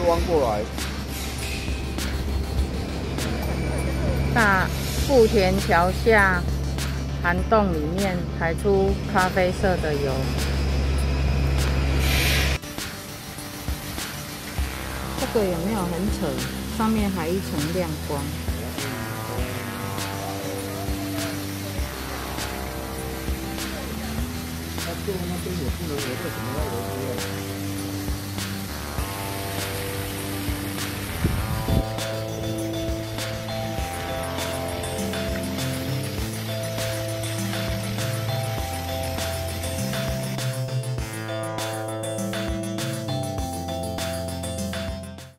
弯过来。 大富田桥下涵洞里面排出咖啡色的油。这个有没有很扯？上面还一层亮光。 他做那边也不能有，为什么要有这样？